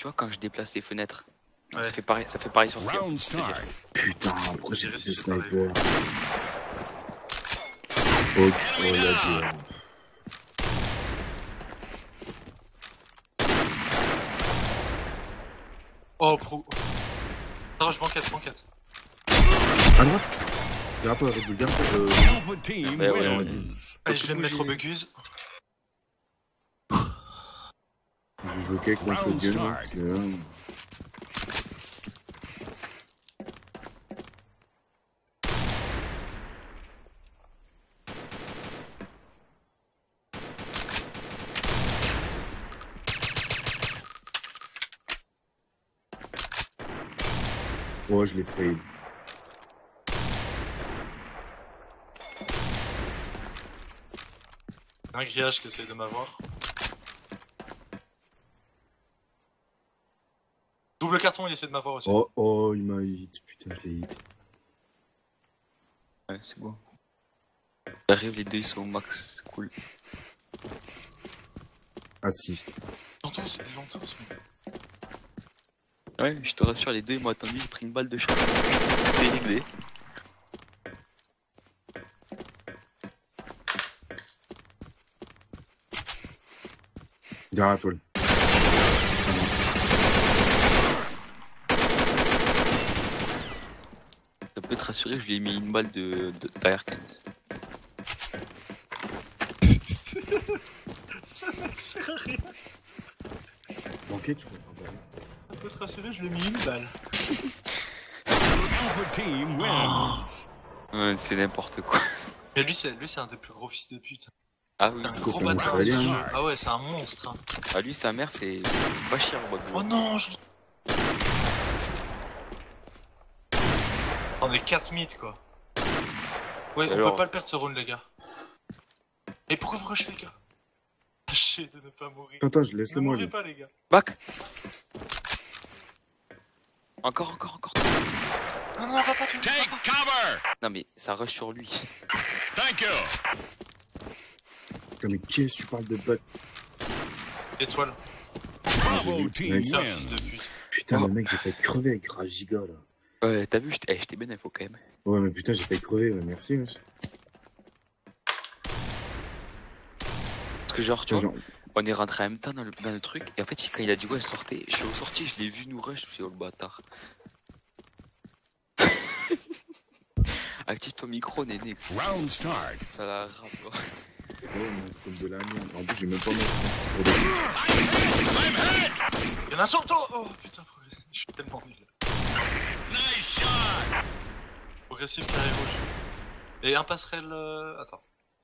tu vois, quand je déplace les fenêtres, Ouais. ça fait pareil sur C. Putain, pourquoi j'ai des snipers? Oh, la gueule. Oh, pro. Non, je banquette. À droite. Derrière toi, Red Bull, derrière toi. Ouais. Allez, je viens de mettre au Buguse. Je joue avec mon shotgun, parce que là... Oh, je l'ai fail. Un grillage qui essaie de m'avoir. Double carton, il essaie de m'avoir aussi. Oh, il m'a hit. Putain, je l'ai hit. Ouais, c'est bon. J'arrive, les deux ils sont au max, c'est cool. Ah si. Longtemps, ce mec. Ouais, je te rassure, les deux ils m'ont attendu, j'ai pris une balle de shot. C'était réglé. Derrière la toile. Ça peut te rassurer, je lui ai mis une balle derrière quand même. Ce mec sert à rien. Banquette, je comprends pas. Ça peut te rassurer, je lui ai mis une balle. Ouais, c'est n'importe quoi. Mais lui, c'est un des plus gros fils de pute. Ah oui, C'est un quoi, gros c'est un bâtard. Israélien, Ah ouais, c'est un monstre. Hein. ah lui, sa mère, c'est pas cher au Oh non, On est 4 mythes quoi. Ouais, alors... on peut pas le perdre ce round les gars. Et pourquoi vous rushez les gars? Tâchez de ne pas mourir. Attends, je laisse Ne le moi. mourrez pas les gars. Back. Encore. Non, va pas, tu Take cover! Non mais ça rush sur lui. Thank you! Putain, mais qu'est-ce que tu parles de bat? Étoile. Bravo team C'est un fils de wins. pute. Putain, le mec, j'ai fait crever avec Rajiga là. Ouais, t'as vu, je t'ai bien info quand même. Ouais, mais putain, j'ai fait crever, ouais, merci. Ouais. Parce que genre, tu vois, on est rentré en même temps dans le truc, et en fait, quand il a dit ouais, sortez, je suis ressorti, je l'ai vu nous rush, je me suis dit, oh le bâtard. Active ton micro, Néné. Round start. Ça la rame. Ouais, moi, je compte de la merde. En plus, j'ai même pas mon France pour des... Y'en a un sur toi. Oh putain, progressif. Je suis tellement nul. Nice shot! Progressif carré rouge. Et un passerelle. Attends.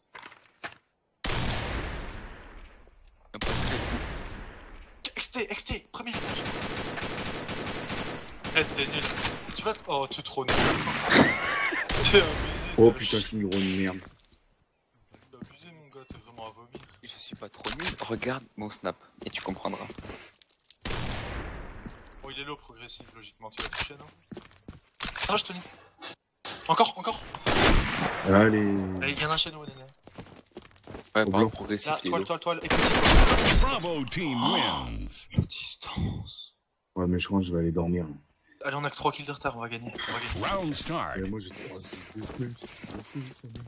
Un passerelle. XT, premier étage. T'es nul. Tu vas. Oh, tu es trop nul. T'es abusé. Oh putain, je suis une grosse merde. T'es abusé, mon gars, t'es vraiment à vomir. Je suis pas trop nul. Regarde mon snap, et tu comprendras. Oh, il est low progressif, logiquement. Tu vas toucher, non? Ah, je te dis. Encore. Allez. Allez, viens d'un chez nous, Néné. Ouais, Au par blanc. progressif, Là, les lots. toile, écoute. Bravo team wins. Distance. Ouais, mais je pense que je vais aller dormir. Allez, on a que 3 kills de retard, on va gagner. Round start. Et moi, j'ai 3 de snipes, c'est beaucoup, sa mère.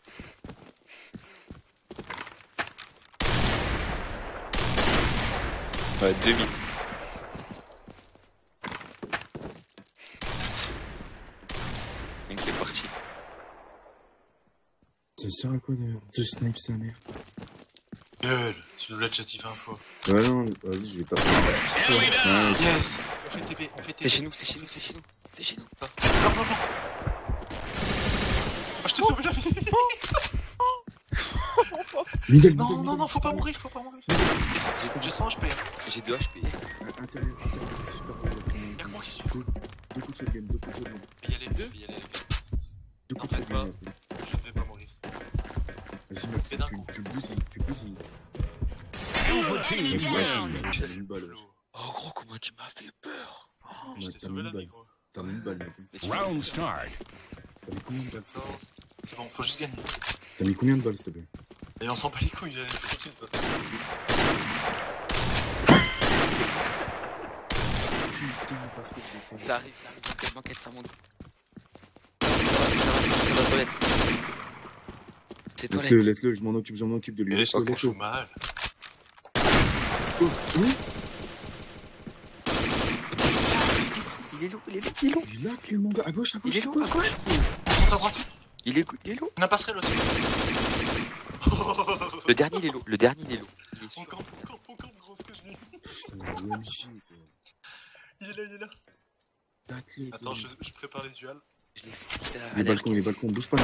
Ouais, 2000. Mec qui est parti. Ça sert à quoi de snipe sa mère? Gueule, tu le chatif info. Ouais, non, vas-y, je vais taper. Ouais, Yes. On fait TP, C'est TP. chez nous. Non. Oh, je t'ai sauvé la vie. Middle, Non, faut pas mourir. J'ai 100 HP. J'ai 2 HP. Intérieur, super bien. Y'a que moi qui suis. Deux coups de shotgun. Je vais y aller. Deux Non, coups de faites pas. shotgun. Je ne vais pas mourir. Vas-y, Max, Fais d'un coup. tu bousilles. Silver team wins. J'ai une balle. Oh gros, comment tu m'as fait peur. Oh, je t'ai sauvé la vie, gros. T'as mis une balle, mec. Round start. T'as mis combien de balles, s'il te plaît? C'est bon, faut juste gagner. T'as mis combien de balles, s'il te plaît? Et on s'en bat les couilles, j'allais foutre de toute façon. Ça arrive, banquette, ça monte. Ça va toilette. C'est toilette. Laisse-le, je m'en occupe de lui. Laisse-le, Laisse-le. joue mal. Oh, oui. Il est lourd. Il est là, Clément, à gauche, Il est lourd, à gauche. À droite. Il est lourd. On a passerelle aussi. Le dernier, il est lourd. Il est On sûr. campe, gros, ce que je dis. Putain, OMG, quoi. Il est là. Athlète, Attends, je prépare les duels. Je l'ai foutu à Les balcons, bouge pas.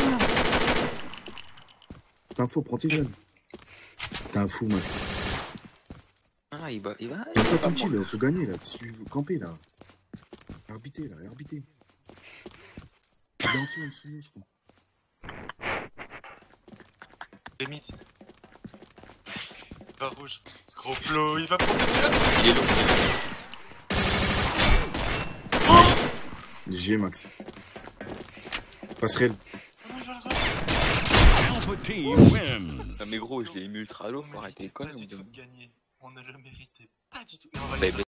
T'es un fou, prends tes jeunes. T'es un fou, Max. Ah, il va. T'es pas tranquille, faut gagner là. Faut camper là. Arbitrer. Il est en dessous, je crois. Les mythes. Il va rouge. Ce gros flow, il va prendre le duel. Il est lourd. G Max. Passerelle. Alpha team wins. Ah, mais gros, je l'ai mis ultra lourd, faut arrêter les Pas conneries. du tout de gagner. On ne le méritait pas du tout. Bah,